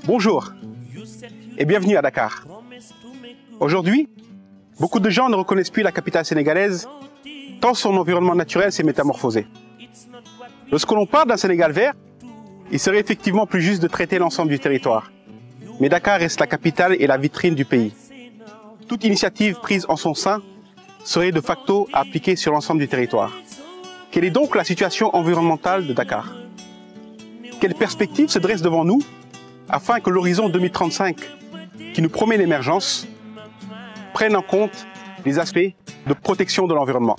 Bonjour et bienvenue à Dakar. Aujourd'hui, beaucoup de gens ne reconnaissent plus la capitale sénégalaise tant son environnement naturel s'est métamorphosé. Lorsque l'on parle d'un Sénégal vert, il serait effectivement plus juste de traiter l'ensemble du territoire. Mais Dakar reste la capitale et la vitrine du pays. Toute initiative prise en son sein serait de facto à appliquer sur l'ensemble du territoire. Quelle est donc la situation environnementale de Dakar? Quelles perspectives se dressent devant nous afin que l'horizon 2035, qui nous promet l'émergence, prenne en compte les aspects de protection de l'environnement?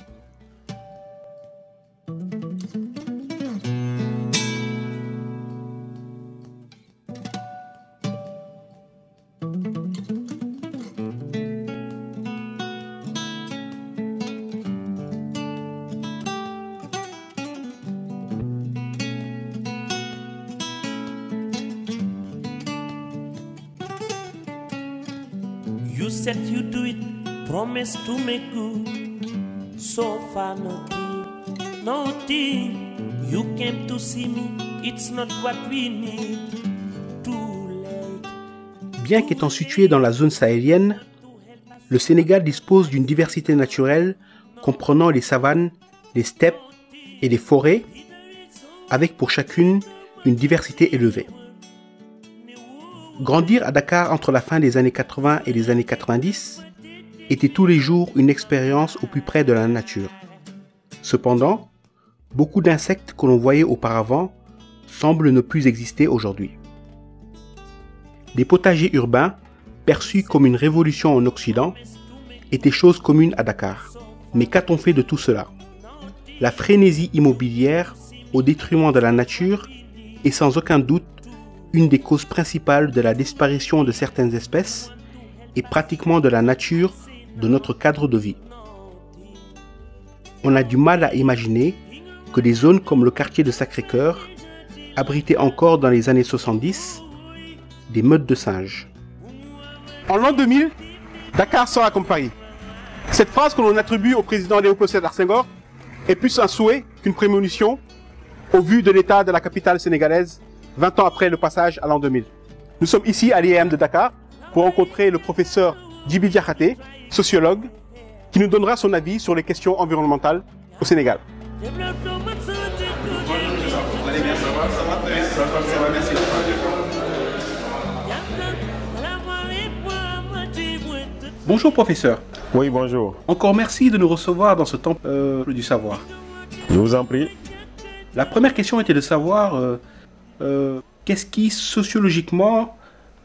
You said you do it, promise to make good. So far nothing, nothing. You came to see me, it's not what we need. Too late. Bien qu'étant situé dans la zone sahélienne, le Sénégal dispose d'une diversité naturelle comprenant les savanes, les steppes et les forêts, avec pour chacune une diversité élevée. Grandir à Dakar entre la fin des années 80 et les années 90 était tous les jours une expérience au plus près de la nature. Cependant, beaucoup d'insectes que l'on voyait auparavant semblent ne plus exister aujourd'hui. Des potagers urbains, perçus comme une révolution en Occident, étaient chose commune à Dakar. Mais qu'a-t-on fait de tout cela? La frénésie immobilière au détriment de la nature est sans aucun doute une des causes principales de la disparition de certaines espèces et pratiquement de la nature de notre cadre de vie. On a du mal à imaginer que des zones comme le quartier de Sacré-Cœur abritaient encore dans les années 70 des meutes de singes. En l'an 2000, Dakar sera comme Paris. Cette phrase que l'on attribue au président Léopold Sédar Senghor est plus un souhait qu'une prémonition au vu de l'état de la capitale sénégalaise 20 ans après le passage à l'an 2000. Nous sommes ici à l'IAM de Dakar pour rencontrer le professeur Djibi Diakhaté, sociologue, qui nous donnera son avis sur les questions environnementales au Sénégal. Bonjour professeur. Oui, bonjour. Encore merci de nous recevoir dans ce temple du savoir. Je vous en prie. La première question était de savoir qu'est-ce qui, sociologiquement,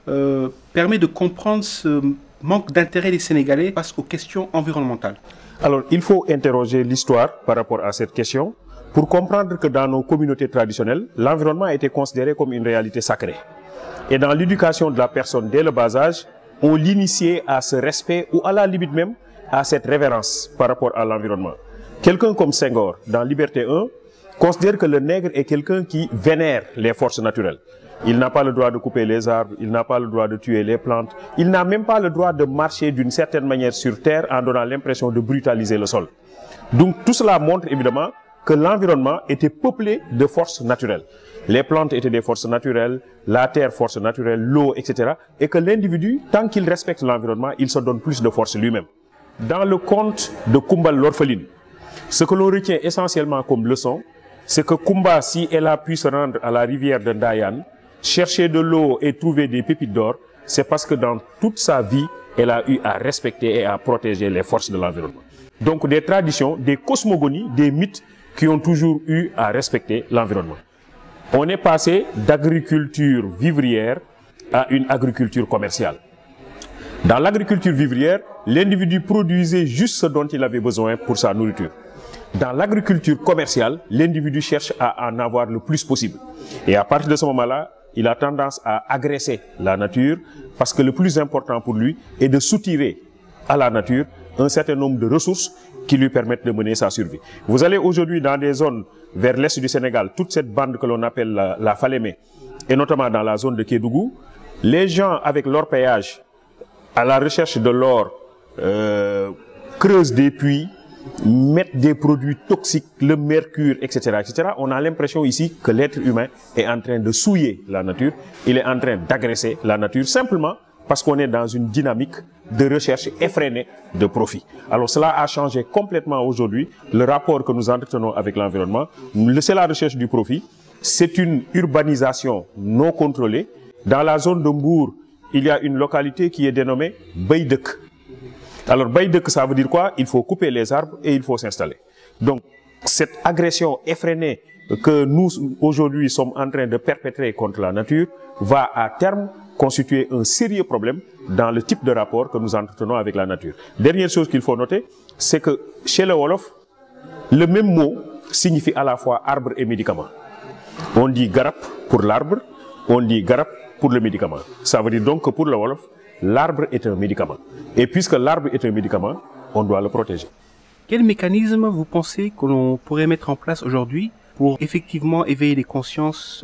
permet de comprendre ce manque d'intérêt des Sénégalais face aux questions environnementales? Alors, il faut interroger l'histoire par rapport à cette question pour comprendre que dans nos communautés traditionnelles, l'environnement a été considéré comme une réalité sacrée. Et dans l'éducation de la personne dès le bas âge, on l'initiait à ce respect ou à la limite même à cette révérence par rapport à l'environnement. Quelqu'un comme Senghor, dans Liberté 1, considère que le nègre est quelqu'un qui vénère les forces naturelles. Il n'a pas le droit de couper les arbres, il n'a pas le droit de tuer les plantes, il n'a même pas le droit de marcher d'une certaine manière sur terre en donnant l'impression de brutaliser le sol. Donc tout cela montre évidemment que l'environnement était peuplé de forces naturelles. Les plantes étaient des forces naturelles, la terre force naturelle, l'eau, etc. Et que l'individu, tant qu'il respecte l'environnement, il se donne plus de force lui-même. Dans le conte de Kumba l'orpheline, ce que l'on retient essentiellement comme leçon, c'est que Kumba, si elle a pu se rendre à la rivière de Ndayan, chercher de l'eau et trouver des pépites d'or, c'est parce que dans toute sa vie, elle a eu à respecter et à protéger les forces de l'environnement. Donc des traditions, des cosmogonies, des mythes qui ont toujours eu à respecter l'environnement. On est passé d'agriculture vivrière à une agriculture commerciale. Dans l'agriculture vivrière, l'individu produisait juste ce dont il avait besoin pour sa nourriture. Dans l'agriculture commerciale, l'individu cherche à en avoir le plus possible. Et à partir de ce moment-là, il a tendance à agresser la nature parce que le plus important pour lui est de soutirer à la nature un certain nombre de ressources qui lui permettent de mener sa survie. Vous allez aujourd'hui dans des zones vers l'est du Sénégal, toute cette bande que l'on appelle la Falémé, et notamment dans la zone de Kédougou, les gens avec l'orpaillage à la recherche de l'or creusent des puits, mettent des produits toxiques, le mercure, etc., etc., on a l'impression ici que l'être humain est en train de souiller la nature, il est en train d'agresser la nature, simplement parce qu'on est dans une dynamique de recherche effrénée de profit. Alors cela a changé complètement aujourd'hui le rapport que nous entretenons avec l'environnement. C'est la recherche du profit, c'est une urbanisation non contrôlée. Dans la zone de Mbour, il y a une localité qui est dénommée Baydek. Alors Baydek, ça veut dire quoi? Il faut couper les arbres et il faut s'installer. Donc cette agression effrénée que nous aujourd'hui sommes en train de perpétrer contre la nature va à terme constituer un sérieux problème dans le type de rapport que nous entretenons avec la nature. Dernière chose qu'il faut noter, c'est que chez le Wolof, le même mot signifie à la fois arbre et médicament. On dit garap pour l'arbre, on dit garap pour le médicament. Ça veut dire donc que pour le Wolof, l'arbre est un médicament. Et puisque l'arbre est un médicament, on doit le protéger. Quel mécanisme vous pensez que l'on pourrait mettre en place aujourd'hui pour effectivement éveiller les consciences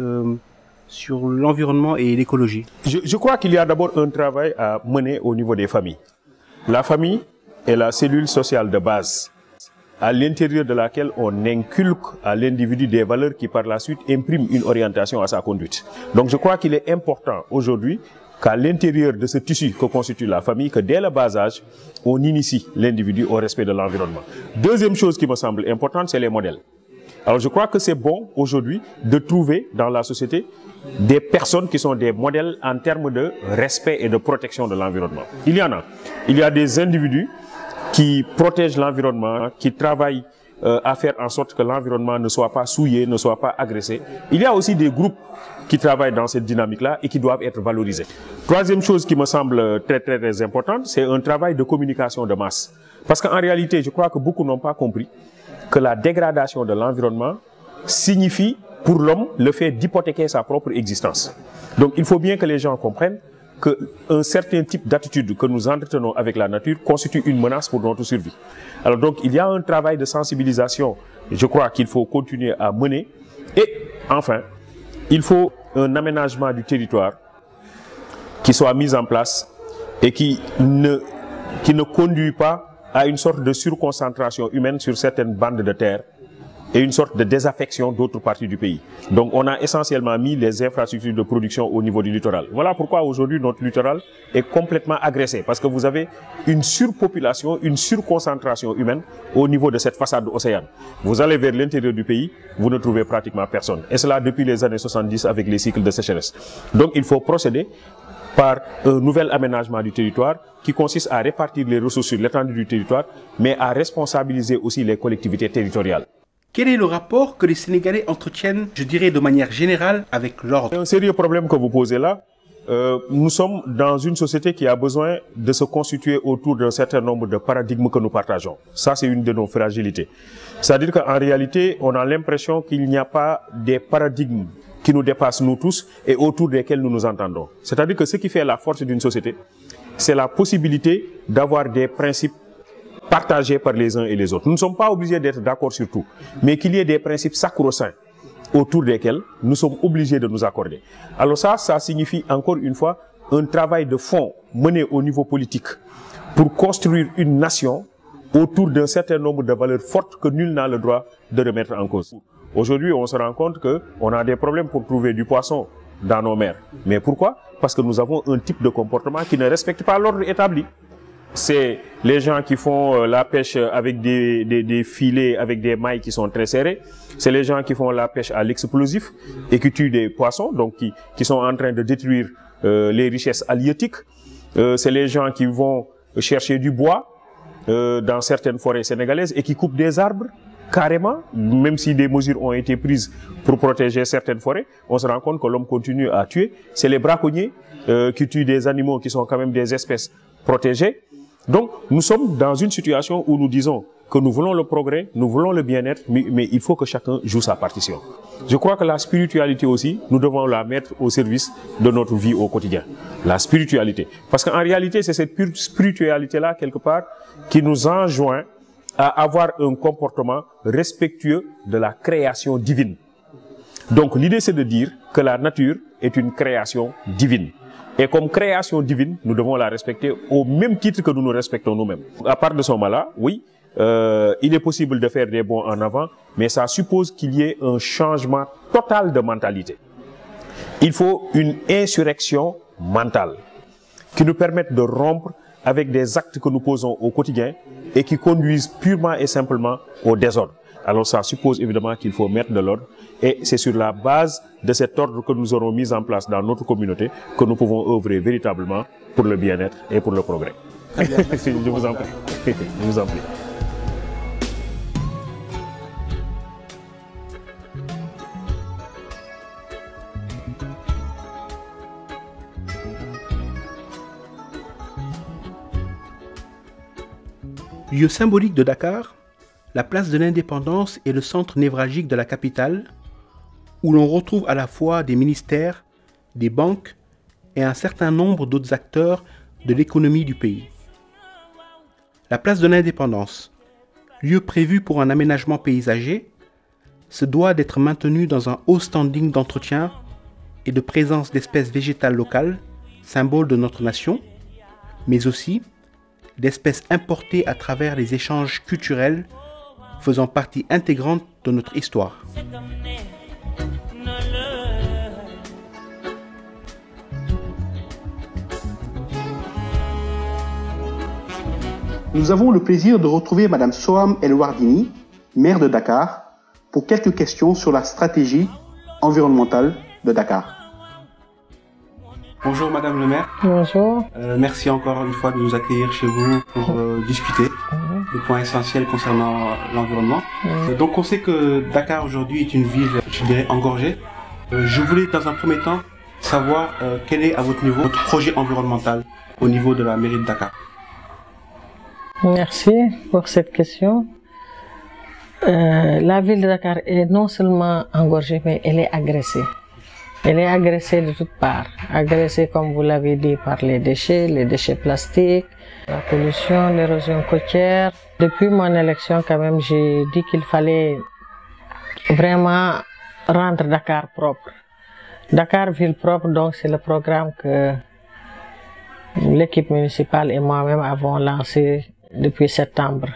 sur l'environnement et l'écologie? Je crois qu'il y a d'abord un travail à mener au niveau des familles. La famille est la cellule sociale de base, à l'intérieur de laquelle on inculque à l'individu des valeurs qui par la suite impriment une orientation à sa conduite. Donc je crois qu'il est important aujourd'hui qu'à l'intérieur de ce tissu que constitue la famille, que dès le bas âge, on initie l'individu au respect de l'environnement. Deuxième chose qui me semble importante, c'est les modèles. Alors je crois que c'est bon aujourd'hui de trouver dans la société des personnes qui sont des modèles en termes de respect et de protection de l'environnement. Il y en a. Il y a des individus qui protègent l'environnement, qui travaillent à faire en sorte que l'environnement ne soit pas souillé, ne soit pas agressé. Il y a aussi des groupes qui travaillent dans cette dynamique-là et qui doivent être valorisés. Troisième chose qui me semble très importante, c'est un travail de communication de masse. Parce qu'en réalité, je crois que beaucoup n'ont pas compris que la dégradation de l'environnement signifie pour l'homme le fait d'hypothéquer sa propre existence. Donc il faut bien que les gens comprennent qu'un certain type d'attitude que nous entretenons avec la nature constitue une menace pour notre survie. Alors donc il y a un travail de sensibilisation, je crois qu'il faut continuer à mener. Et enfin, il faut un aménagement du territoire qui soit mis en place et qui ne conduit pas à une sorte de surconcentration humaine sur certaines bandes de terre et une sorte de désaffection d'autres parties du pays. Donc on a essentiellement mis les infrastructures de production au niveau du littoral. Voilà pourquoi aujourd'hui notre littoral est complètement agressé, parce que vous avez une surpopulation, une surconcentration humaine au niveau de cette façade océane. Vous allez vers l'intérieur du pays, vous ne trouvez pratiquement personne. Et cela depuis les années 70 avec les cycles de sécheresse. Donc il faut procéder par un nouvel aménagement du territoire qui consiste à répartir les ressources sur l'étendue du territoire, mais à responsabiliser aussi les collectivités territoriales. Quel est le rapport que les Sénégalais entretiennent, je dirais de manière générale, avec l'ordre? C'est un sérieux problème que vous posez là. Nous sommes dans une société qui a besoin de se constituer autour d'un certain nombre de paradigmes que nous partageons. Ça, c'est une de nos fragilités. C'est-à-dire qu'en réalité, on a l'impression qu'il n'y a pas des paradigmes qui nous dépassent nous tous et autour desquels nous nous entendons. C'est-à-dire que ce qui fait la force d'une société, c'est la possibilité d'avoir des principes partagés par les uns et les autres. Nous ne sommes pas obligés d'être d'accord sur tout, mais qu'il y ait des principes sacro-saints autour desquels nous sommes obligés de nous accorder. Alors ça signifie encore une fois un travail de fond mené au niveau politique pour construire une nation autour d'un certain nombre de valeurs fortes que nul n'a le droit de remettre en cause. Aujourd'hui, on se rend compte qu'on a des problèmes pour trouver du poisson dans nos mers. Mais pourquoi? Parce que nous avons un type de comportement qui ne respecte pas l'ordre établi. C'est les gens qui font la pêche avec des filets, avec des mailles qui sont très serrées. C'est les gens qui font la pêche à l'explosif et qui tuent des poissons, donc qui sont en train de détruire les richesses halieutiques. C'est les gens qui vont chercher du bois dans certaines forêts sénégalaises et qui coupent des arbres carrément, même si des mesures ont été prises pour protéger certaines forêts. On se rend compte que l'homme continue à tuer. C'est les braconniers qui tuent des animaux qui sont quand même des espèces protégées. Donc, nous sommes dans une situation où nous disons que nous voulons le progrès, nous voulons le bien-être, mais il faut que chacun joue sa partition. Je crois que la spiritualité aussi, nous devons la mettre au service de notre vie au quotidien. La spiritualité. Parce qu'en réalité, c'est cette pure spiritualité-là, quelque part, qui nous enjoint à avoir un comportement respectueux de la création divine. Donc, l'idée, c'est de dire que la nature est une création divine. Et comme création divine, nous devons la respecter au même titre que nous nous respectons nous-mêmes. À part de ce moment-là, oui, il est possible de faire des bons en avant, mais ça suppose qu'il y ait un changement total de mentalité. Il faut une insurrection mentale qui nous permette de rompre avec des actes que nous posons au quotidien et qui conduisent purement et simplement au désordre. Alors ça suppose évidemment qu'il faut mettre de l'ordre et c'est sur la base de cet ordre que nous aurons mis en place dans notre communauté que nous pouvons œuvrer véritablement pour le bien-être et pour le progrès. Je vous en prie. Je vous en prie. Lieu symbolique de Dakar, la place de l'Indépendance est le centre névralgique de la capitale, où l'on retrouve à la fois des ministères, des banques et un certain nombre d'autres acteurs de l'économie du pays. La place de l'Indépendance, lieu prévu pour un aménagement paysager, se doit d'être maintenu dans un haut standing d'entretien et de présence d'espèces végétales locales, symbole de notre nation, mais aussi d'espèces importées à travers les échanges culturels faisant partie intégrante de notre histoire. Nous avons le plaisir de retrouver Madame Soham El Wardini, maire de Dakar, pour quelques questions sur la stratégie environnementale de Dakar. Bonjour Madame le maire. Bonjour. Merci encore une fois de nous accueillir chez vous pour discuter des points essentiels concernant l'environnement. Donc on sait que Dakar aujourd'hui est une ville, je dirais, engorgée. Je voulais dans un premier temps savoir quel est à votre niveau votre projet environnemental au niveau de la mairie de Dakar. Merci pour cette question. La ville de Dakar est non seulement engorgée, mais elle est agressée. Elle est agressée de toutes parts. Agressée, comme vous l'avez dit, par les déchets plastiques, la pollution, l'érosion côtière. Depuis mon élection, quand même, j'ai dit qu'il fallait vraiment rendre Dakar propre. Dakar ville propre, donc c'est le programme que l'équipe municipale et moi-même avons lancé depuis septembre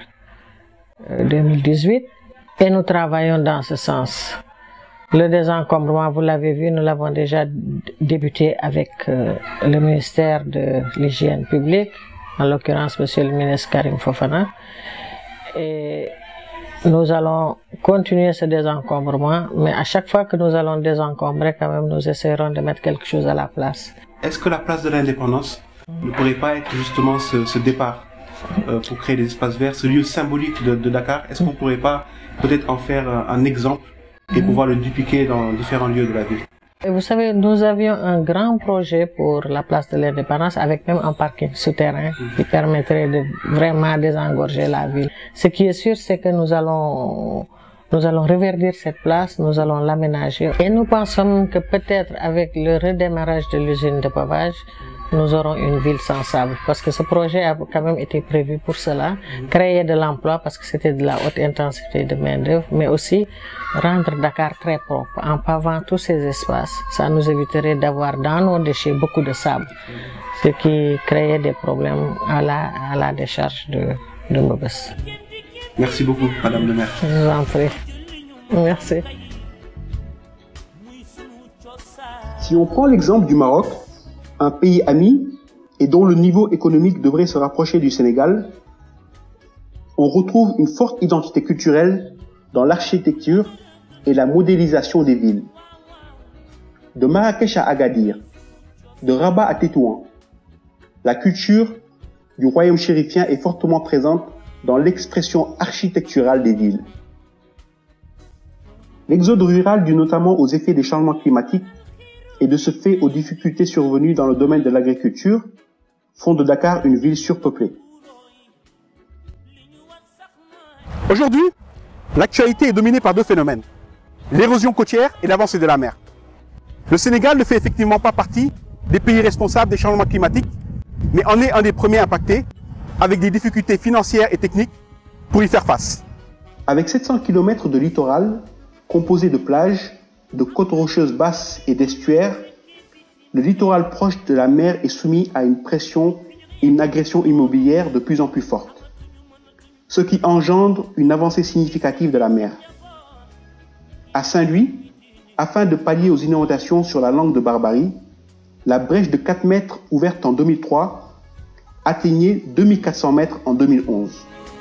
2018. Et nous travaillons dans ce sens. Le désencombrement, vous l'avez vu, nous l'avons déjà débuté avec le ministère de l'Hygiène publique, en l'occurrence Monsieur le ministre Karim Fofana. Et nous allons continuer ce désencombrement, mais à chaque fois que nous allons désencombrer, quand même, nous essaierons de mettre quelque chose à la place. Est-ce que la place de l'Indépendance ne pourrait pas être justement ce départ pour créer des espaces verts, ce lieu symbolique de Dakar? Est-ce qu'on ne pourrait pas peut-être en faire un exemple et pouvoir le dupliquer dans différents lieux de la ville? Et vous savez, nous avions un grand projet pour la place de l'Indépendance avec même un parking souterrain qui permettrait de vraiment désengorger la ville. Ce qui est sûr, c'est que nous allons reverdir cette place, nous allons l'aménager. Et nous pensons que peut-être avec le redémarrage de l'usine de pavage, nous aurons une ville sans sable, parce que ce projet a quand même été prévu pour cela, créer de l'emploi parce que c'était de la haute intensité de main-d'œuvre, mais aussi rendre Dakar très propre. En pavant tous ces espaces, ça nous éviterait d'avoir dans nos déchets beaucoup de sable, ce qui créait des problèmes à la décharge de Mbebes. Merci beaucoup, Madame le maire. Je vous en prie. Merci. Si on prend l'exemple du Maroc, un pays ami et dont le niveau économique devrait se rapprocher du Sénégal, on retrouve une forte identité culturelle dans l'architecture et la modélisation des villes. De Marrakech à Agadir, de Rabat à Tétouan, la culture du royaume chérifien est fortement présente dans l'expression architecturale des villes. L'exode rural dû notamment aux effets des changements climatiques et de ce fait aux difficultés survenues dans le domaine de l'agriculture, font de Dakar une ville surpeuplée. Aujourd'hui, l'actualité est dominée par deux phénomènes, l'érosion côtière et l'avancée de la mer. Le Sénégal ne fait effectivement pas partie des pays responsables des changements climatiques, mais en est un des premiers impactés, avec des difficultés financières et techniques pour y faire face. Avec 700 km de littoral, composé de plages, de côtes rocheuses basses et d'estuaires, le littoral proche de la mer est soumis à une pression et une agression immobilière de plus en plus forte. ce qui engendre une avancée significative de la mer. À Saint-Louis, afin de pallier aux inondations sur la langue de Barbarie, la brèche de 4 mètres ouverte en 2003 atteignait 2400 mètres en 2011.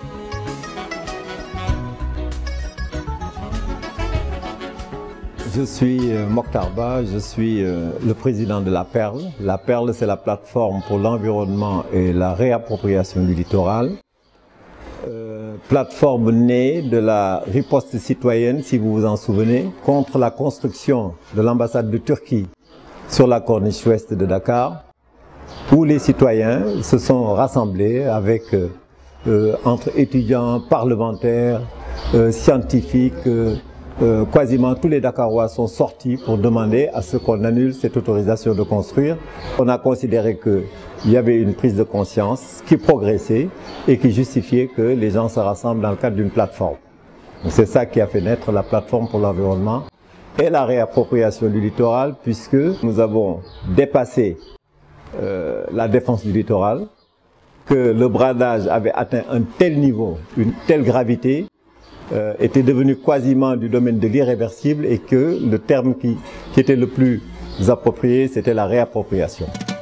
Je suis Mokhtar Ba, je suis le président de la Perle. La Perle, c'est la plateforme pour l'environnement et la réappropriation du littoral. Plateforme née de la riposte citoyenne, si vous vous en souvenez, contre la construction de l'ambassade de Turquie sur la corniche ouest de Dakar, où les citoyens se sont rassemblés avec, entre étudiants, parlementaires, scientifiques, quasiment tous les Dakarois sont sortis pour demander à ce qu'on annule cette autorisation de construire. On a considéré qu'il y avait une prise de conscience qui progressait et qui justifiait que les gens se rassemblent dans le cadre d'une plateforme. C'est ça qui a fait naître la plateforme pour l'environnement et la réappropriation du littoral, puisque nous avons dépassé la défense du littoral, que le bradage avait atteint un tel niveau, une telle gravité, était devenu quasiment du domaine de l'irréversible et que le terme qui était le plus approprié, c'était la réappropriation.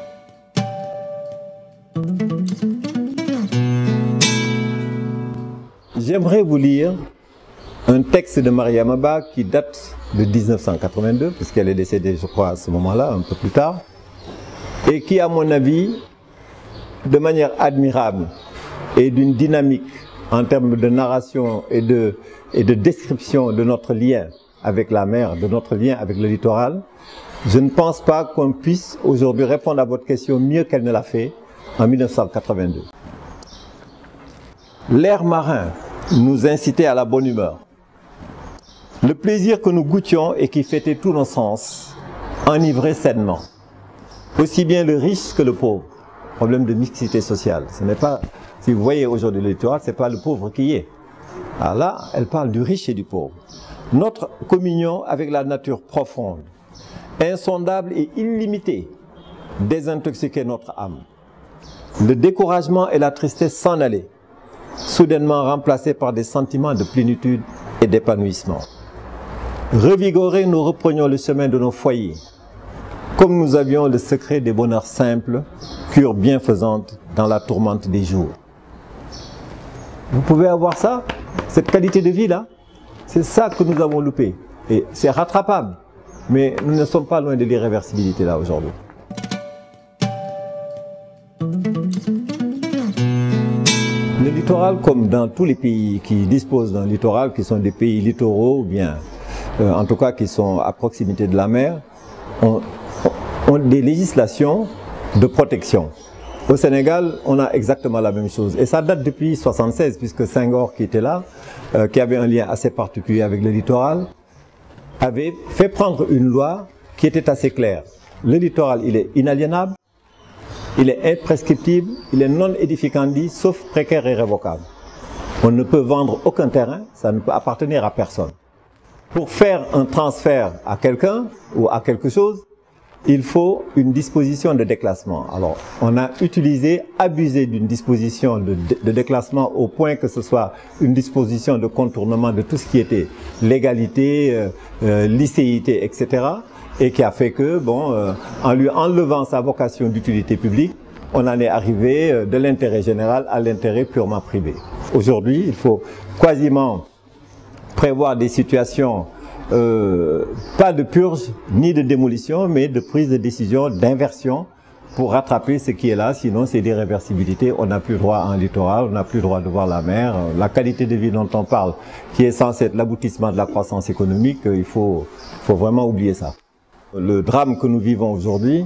J'aimerais vous lire un texte de Mariama Ba qui date de 1982, puisqu'elle est décédée, je crois, à ce moment-là, un peu plus tard, et qui, à mon avis, de manière admirable et d'une dynamique en termes de narration et de description de notre lien avec la mer, de notre lien avec le littoral, je ne pense pas qu'on puisse aujourd'hui répondre à votre question mieux qu'elle ne l'a fait en 1982. L'air marin nous incitait à la bonne humeur. Le plaisir que nous goûtions et qui fêtait tous nos sens, enivrait sainement. Aussi bien le riche que le pauvre. Problème de mixité sociale. Ce n'est pas, si vous voyez aujourd'hui le littoral, ce n'est pas le pauvre qui y est. Alors là, elle parle du riche et du pauvre. Notre communion avec la nature profonde, insondable et illimitée, désintoxiquait notre âme. Le découragement et la tristesse s'en allaient, soudainement remplacés par des sentiments de plénitude et d'épanouissement. Revigorés, nous reprenions le chemin de nos foyers, comme nous avions le secret des bonheurs simples, cure bienfaisante dans la tourmente des jours. Vous pouvez avoir ça, cette qualité de vie-là, c'est ça que nous avons loupé. Et c'est rattrapable, mais nous ne sommes pas loin de l'irréversibilité là aujourd'hui. Le littoral, comme dans tous les pays qui disposent d'un littoral, qui sont des pays littoraux, ou bien en tout cas qui sont à proximité de la mer, ont des législations de protection. Au Sénégal, on a exactement la même chose. Et ça date depuis 1976, puisque Senghor, qui était là, qui avait un lien assez particulier avec le littoral, avait fait prendre une loi qui était assez claire. Le littoral, il est inaliénable, il est imprescriptible, il est non édificandi, sauf précaire et révocable. On ne peut vendre aucun terrain, ça ne peut appartenir à personne. Pour faire un transfert à quelqu'un ou à quelque chose, il faut une disposition de déclassement. Alors, on a abusé d'une disposition de déclassement au point que ce soit une disposition de contournement de tout ce qui était légalité, licéité, etc. Et qui a fait que, en lui enlevant sa vocation d'utilité publique, on en est arrivé de l'intérêt général à l'intérêt purement privé. Aujourd'hui, il faut quasiment prévoir des situations pas de purge ni de démolition, mais de prise de décision, d'inversion pour rattraper ce qui est là, sinon c'est l'irréversibilité. On n'a plus droit à un littoral, on n'a plus droit de voir la mer. La qualité de vie dont on parle, qui est censée être l'aboutissement de la croissance économique, il faut vraiment oublier ça. Le drame que nous vivons aujourd'hui,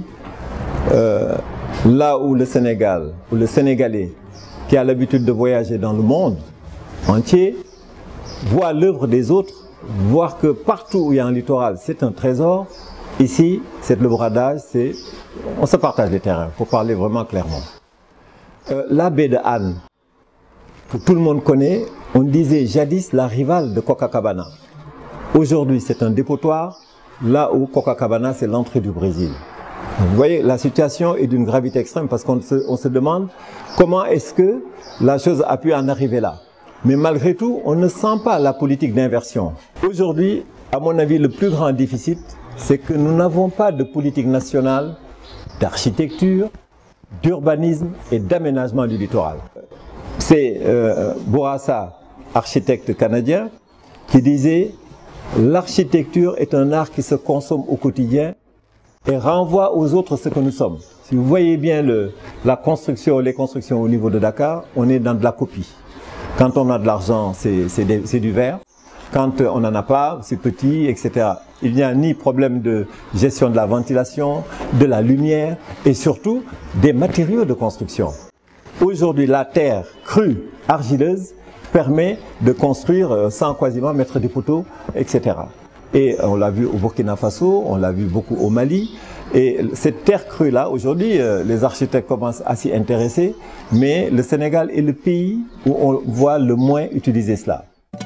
là où le Sénégal, ou le Sénégalais, qui a l'habitude de voyager dans le monde entier, voit l'œuvre des autres, voir que partout où il y a un littoral, c'est un trésor. Ici, c'est le bradage, on se partage les terrains, pour parler vraiment clairement. La baie de Hann, que tout le monde connaît, on disait jadis la rivale de Copacabana. Aujourd'hui, c'est un dépotoir, là où Copacabana, c'est l'entrée du Brésil. Vous voyez, la situation est d'une gravité extrême parce qu'on se demande comment est-ce que la chose a pu en arriver là. Mais malgré tout, on ne sent pas la politique d'inversion. Aujourd'hui, à mon avis, le plus grand déficit, c'est que nous n'avons pas de politique nationale d'architecture, d'urbanisme et d'aménagement du littoral. C'est Bourassa, architecte canadien, qui disait « L'architecture est un art qui se consomme au quotidien et renvoie aux autres ce que nous sommes ». Si vous voyez bien les constructions au niveau de Dakar, on est dans de la copie. Quand on a de l'argent, c'est du verre. Quand on n'en a pas, c'est petit, etc. Il n'y a ni problème de gestion de la ventilation, de la lumière et surtout des matériaux de construction. Aujourd'hui, la terre crue, argileuse, permet de construire sans quasiment mettre des poteaux, etc. Et on l'a vu au Burkina Faso, on l'a vu beaucoup au Mali. Et cette terre crue-là, aujourd'hui, les architectes commencent à s'y intéresser, mais le Sénégal est le pays où on voit le moins utiliser cela.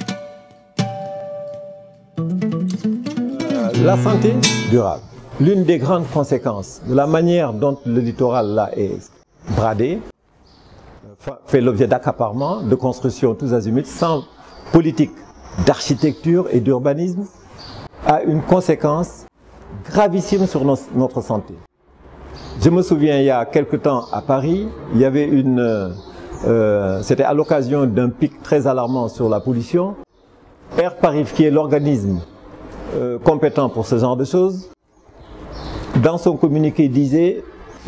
La santé durable. L'une des grandes conséquences de la manière dont le littoral là est bradé, fait l'objet d'accaparement, de construction tous azimuts, sans politique d'architecture et d'urbanisme, a une conséquence gravissime sur notre santé. Je me souviens, il y a quelque temps à Paris, il y avait c'était à l'occasion d'un pic très alarmant sur la pollution. Air Paris, qui est l'organisme compétent pour ce genre de choses, dans son communiqué disait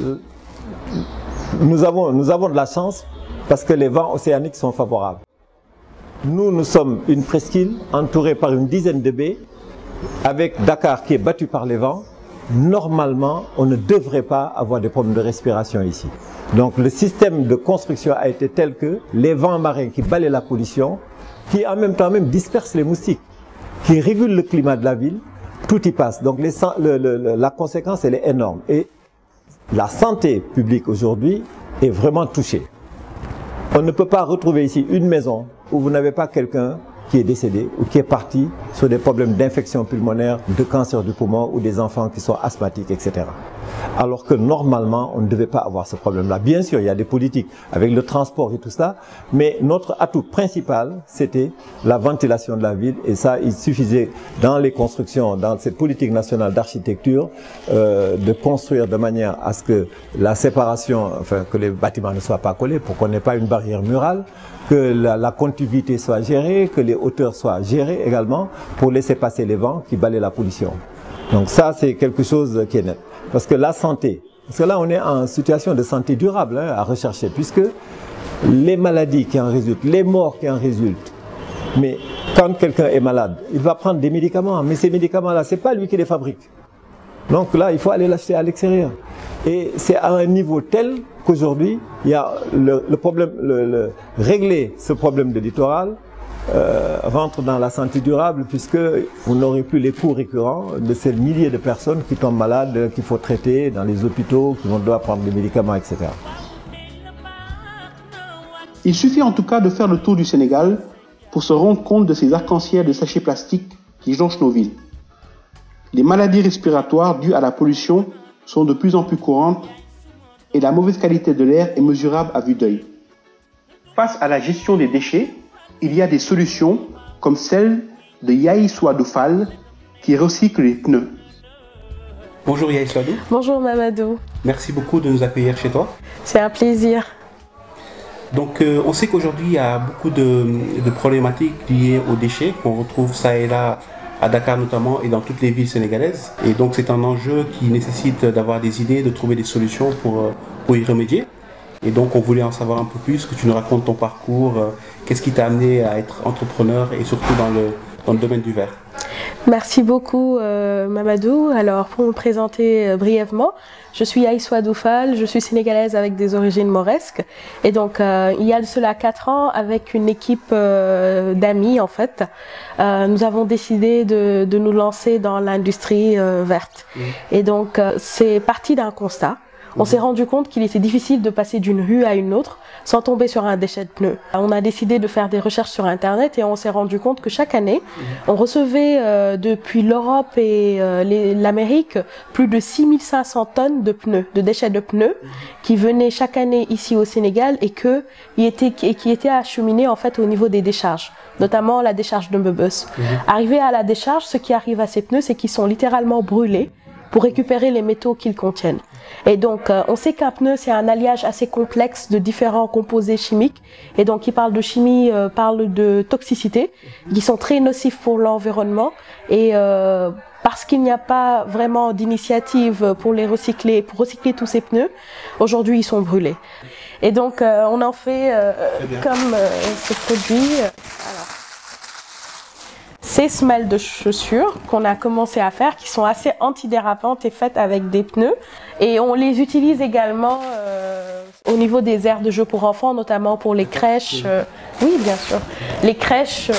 nous avons de la chance parce que les vents océaniques sont favorables. Nous sommes une presqu'île entourée par une dizaine de baies, avec Dakar qui est battu par les vents. Normalement, on ne devrait pas avoir des problèmes de respiration ici. Donc le système de construction a été tel que les vents marins qui balaient la pollution, qui en même temps même dispersent les moustiques, qui régulent le climat de la ville, tout y passe. Donc la conséquence, elle est énorme. Et la santé publique aujourd'hui est vraiment touchée. On ne peut pas retrouver ici une maison où vous n'avez pas quelqu'un qui est décédé ou qui est parti sur des problèmes d'infection pulmonaire, de cancer du poumon ou des enfants qui sont asthmatiques, etc. Alors que normalement, on ne devait pas avoir ce problème-là. Bien sûr, il y a des politiques avec le transport et tout ça, mais notre atout principal, c'était la ventilation de la ville. Et ça, il suffisait dans les constructions, dans cette politique nationale d'architecture, de construire de manière à ce que la séparation, enfin, que les bâtiments ne soient pas collés, pour qu'on n'ait pas une barrière murale, que la contiguïté soit gérée, que les hauteurs soient gérées également, pour laisser passer les vents qui balaient la pollution. Donc ça, c'est quelque chose qui est net. Parce que la santé, parce que là, on est en situation de santé durable à rechercher, puisque les maladies qui en résultent, les morts qui en résultent, mais quand quelqu'un est malade, il va prendre des médicaments, mais ces médicaments-là, c'est pas lui qui les fabrique. Donc là, il faut aller l'acheter à l'extérieur. Et c'est à un niveau tel qu'aujourd'hui, il y a le problème, régler ce problème de littoral rentre dans la santé durable, puisque on n'aurait plus les coûts récurrents de ces milliers de personnes qui tombent malades, qu'il faut traiter dans les hôpitaux, qui vont devoir prendre des médicaments, etc. Il suffit en tout cas de faire le tour du Sénégal pour se rendre compte de ces arcs-en-ciel de sachets plastiques qui jonchent nos villes. Les maladies respiratoires dues à la pollution sont de plus en plus courantes et la mauvaise qualité de l'air est mesurable à vue d'œil. Face à la gestion des déchets, il y a des solutions comme celle de Yahi Souadou Fall qui recycle les pneus. Bonjour Yahi Souadou. Bonjour Mamadou. Merci beaucoup de nous accueillir chez toi. C'est un plaisir. Donc on sait qu'aujourd'hui il y a beaucoup de problématiques liées aux déchets qu'on retrouve ça et là à Dakar notamment et dans toutes les villes sénégalaises. Et donc c'est un enjeu qui nécessite d'avoir des idées, de trouver des solutions pour y remédier. Et donc on voulait en savoir un peu plus, que tu nous racontes ton parcours, qu'est-ce qui t'a amené à être entrepreneur et surtout dans le domaine du verre. Merci beaucoup Mamadou. Alors pour me présenter brièvement, je suis Yahi Souadou Fall, je suis sénégalaise avec des origines mauresques. Et donc il y a de cela 4 ans, avec une équipe d'amis en fait, nous avons décidé de nous lancer dans l'industrie verte. Et donc c'est parti d'un constat. on s'est rendu compte qu'il était difficile de passer d'une rue à une autre sans tomber sur un déchet de pneus. On a décidé de faire des recherches sur Internet et on s'est rendu compte que chaque année, on recevait depuis l'Europe et l'Amérique plus de 6500 tonnes de pneus, de déchets de pneus qui venaient chaque année ici au Sénégal et qui étaient acheminés en fait au niveau des décharges, notamment la décharge de Mbebes. Arrivé à la décharge, ce qui arrive à ces pneus, c'est qu'ils sont littéralement brûlés pour récupérer les métaux qu'ils contiennent. Et donc, on sait qu'un pneu, c'est un alliage assez complexe de différents composés chimiques. Et donc, qui parle de chimie, parle de toxicité, qui sont très nocifs pour l'environnement. Et parce qu'il n'y a pas vraiment d'initiative pour recycler tous ces pneus, aujourd'hui, ils sont brûlés. Et donc, on en fait comme ce produit. Ces semelles de chaussures qu'on a commencé à faire, qui sont assez antidérapantes et faites avec des pneus. Et on les utilise également au niveau des aires de jeux pour enfants, notamment pour les crèches. Oui, bien sûr. Les crèches,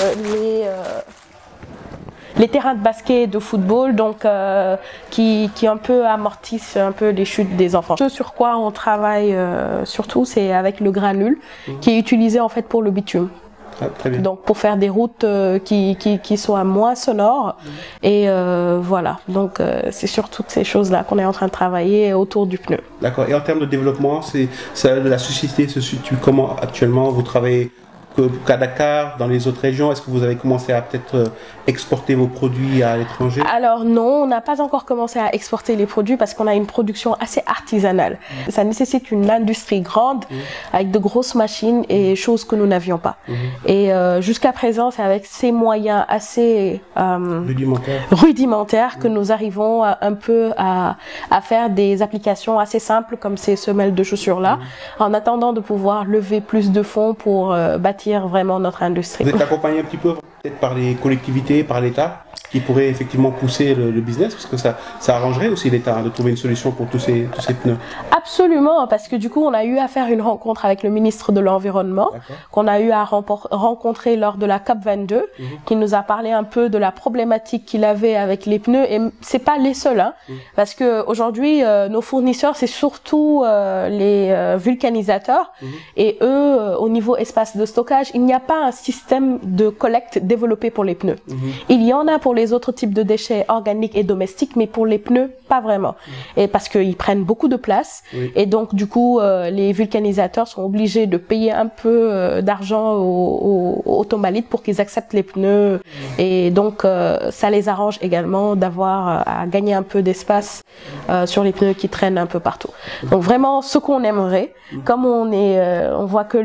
les terrains de basket et de football, donc qui un peu amortissent un peu les chutes des enfants. Ce sur quoi on travaille surtout, c'est avec le granule, qui est utilisé en fait pour le bitume. Ah, très bien. Donc pour faire des routes qui soient moins sonores et voilà, donc c'est sur toutes ces choses-là qu'on est en train de travailler autour du pneu. D'accord. Et en termes de développement, la société se situe comment actuellement? Vous travaillez qu'à Dakar, dans les autres régions? Est-ce que vous avez commencé à peut-être exporter vos produits à l'étranger? Alors non, on n'a pas encore commencé à exporter les produits parce qu'on a une production assez artisanale. Ça nécessite une industrie grande avec de grosses machines et choses que nous n'avions pas. Et jusqu'à présent, c'est avec ces moyens assez rudimentaires que nous arrivons un peu à faire des applications assez simples comme ces semelles de chaussures-là, en attendant de pouvoir lever plus de fonds pour bâtir vraiment notre industrie. Vous êtes accompagné un petit peu peut-être par les collectivités, par l'État, qui pourraient effectivement pousser le business, parce que ça arrangerait aussi l'État de trouver une solution pour tous ces pneus. Absolument, parce que du coup on a eu à faire une rencontre avec le ministre de l'Environnement, qu'on a eu à rencontrer lors de la COP22, qui nous a parlé un peu de la problématique qu'il avait avec les pneus, et c'est pas les seuls, parce que aujourd'hui nos fournisseurs c'est surtout les vulcanisateurs, et eux au niveau espace de stockage, il n'y a pas un système de collecte développé pour les pneus. Il y en a pour les autres types de déchets organiques et domestiques, mais pour les pneus, pas vraiment. Et parce qu'ils prennent beaucoup de place, et donc du coup, les vulcanisateurs sont obligés de payer un peu d'argent aux automalites pour qu'ils acceptent les pneus, et donc ça les arrange également d'avoir à gagner un peu d'espace sur les pneus qui traînent un peu partout. Donc vraiment, ce qu'on aimerait, comme on voit que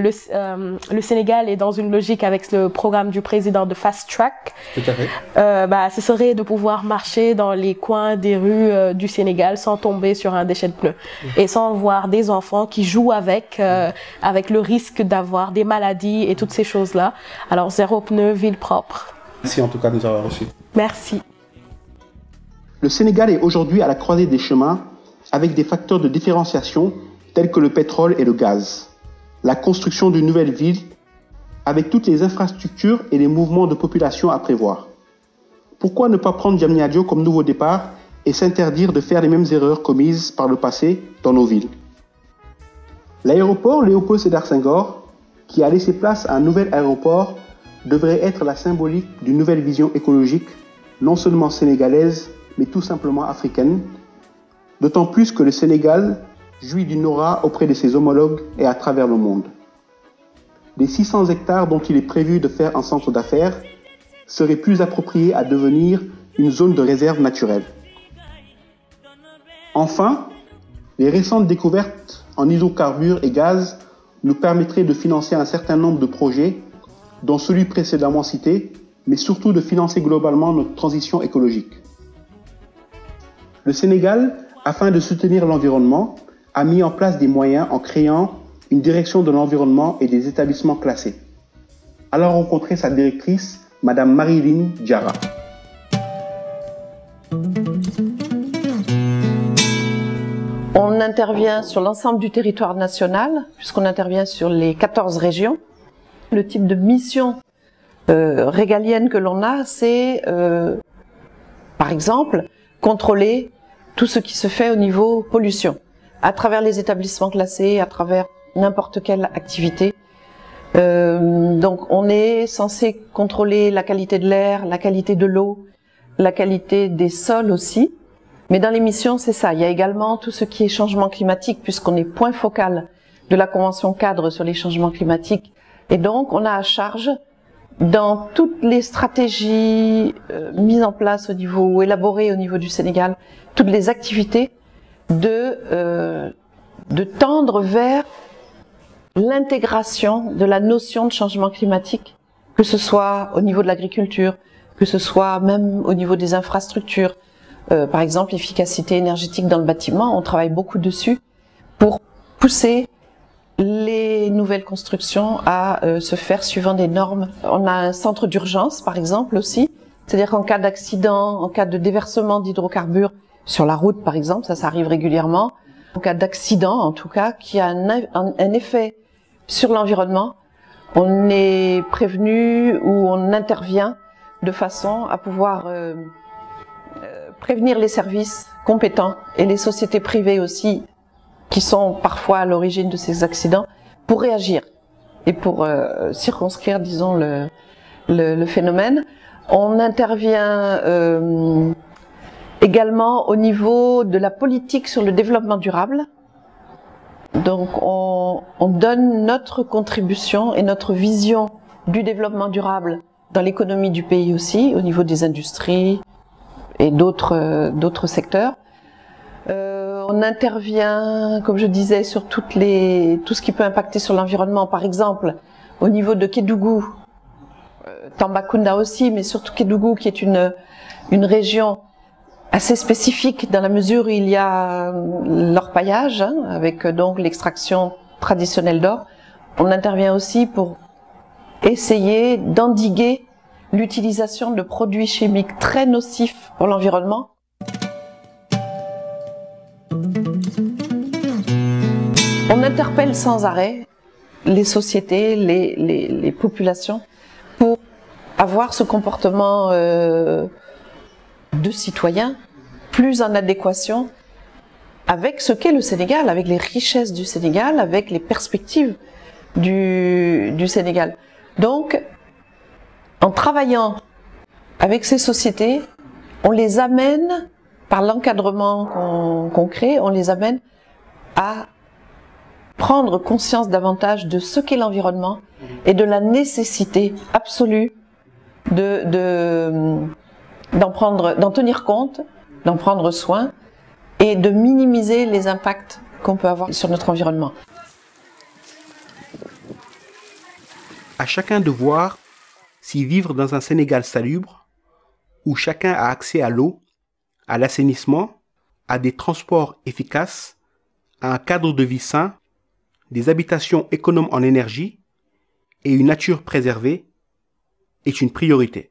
le Sénégal est dans une logique avec le programme du président de Fast Track. Tout à fait. Ce serait de pouvoir marcher dans les coins des rues du Sénégal sans tomber sur un déchet de pneus et sans voir des enfants qui jouent avec le risque d'avoir des maladies et toutes ces choses-là. Alors zéro pneu, ville propre. Merci en tout cas de nous avoir reçus. Merci. Le Sénégal est aujourd'hui à la croisée des chemins avec des facteurs de différenciation tels que le pétrole et le gaz, la construction d'une nouvelle ville avec toutes les infrastructures et les mouvements de population à prévoir. Pourquoi ne pas prendre Diamniadio comme nouveau départ et s'interdire de faire les mêmes erreurs commises par le passé dans nos villes? L'aéroport Léopold Sédar Senghor, qui a laissé place à un nouvel aéroport, devrait être la symbolique d'une nouvelle vision écologique, non seulement sénégalaise, mais tout simplement africaine, d'autant plus que le Sénégal jouit d'une aura auprès de ses homologues et à travers le monde. Les 600 hectares dont il est prévu de faire un centre d'affaires seraient plus appropriés à devenir une zone de réserve naturelle. Enfin, les récentes découvertes en hydrocarbures et gaz nous permettraient de financer un certain nombre de projets, dont celui précédemment cité, mais surtout de financer globalement notre transition écologique. Le Sénégal, afin de soutenir l'environnement, a mis en place des moyens en créant une direction de l'environnement et des établissements classés. Alors rencontrer sa directrice, Madame Marilyn Diarra. On intervient sur l'ensemble du territoire national, puisqu'on intervient sur les 14 régions. Le type de mission régalienne que l'on a, c'est, par exemple, contrôler tout ce qui se fait au niveau pollution. à travers les établissements classés, à travers n'importe quelle activité. Donc on est censé contrôler la qualité de l'air, la qualité de l'eau, la qualité des sols aussi. Mais dans les missions, c'est ça. Il y a également tout ce qui est changement climatique, puisqu'on est point focal de la Convention cadre sur les changements climatiques. Et donc, on a à charge, dans toutes les stratégies mises en place au niveau, ou élaborées au niveau du Sénégal, toutes les activités, de tendre vers l'intégration de la notion de changement climatique, que ce soit au niveau de l'agriculture, que ce soit même au niveau des infrastructures. Par exemple, l'efficacité énergétique dans le bâtiment, on travaille beaucoup dessus pour pousser les nouvelles constructions à se faire suivant des normes. On a un centre d'urgence, par exemple, aussi. C'est-à-dire qu'en cas d'accident, en cas de déversement d'hydrocarbures sur la route, par exemple, ça arrive régulièrement. En cas d'accident, en tout cas, qui a un effet sur l'environnement, on est prévenu ou on intervient de façon à pouvoir prévenir les services compétents et les sociétés privées aussi, qui sont parfois à l'origine de ces accidents, pour réagir et pour circonscrire, disons, le phénomène. On intervient également au niveau de la politique sur le développement durable. Donc on donne notre contribution et notre vision du développement durable dans l'économie du pays aussi, au niveau des industries et d'autres secteurs. On intervient, comme je disais, sur tout ce qui peut impacter sur l'environnement. Par exemple, au niveau de Kédougou, Tambacounda aussi, mais surtout Kédougou, qui est une région assez spécifique dans la mesure où il y a l'orpaillage, avec donc l'extraction traditionnelle d'or. On intervient aussi pour essayer d'endiguer l'utilisation de produits chimiques très nocifs pour l'environnement. On interpelle sans arrêt les sociétés, les populations pour avoir ce comportement de citoyen plus en adéquation avec ce qu'est le Sénégal, avec les richesses du Sénégal, avec les perspectives du Sénégal. Donc, en travaillant avec ces sociétés, on les amène, par l'encadrement qu'on crée, on les amène à prendre conscience davantage de ce qu'est l'environnement et de la nécessité absolue d'en tenir compte, d'en prendre soin et de minimiser les impacts qu'on peut avoir sur notre environnement. À chacun de voir si vivre dans un Sénégal salubre, où chacun a accès à l'eau, à l'assainissement, à des transports efficaces, à un cadre de vie sain, des habitations économes en énergie et une nature préservée, est une priorité.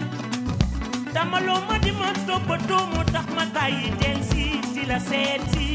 Damaloma di ma toppatoo moo tax ma tàyyi del si di la seet si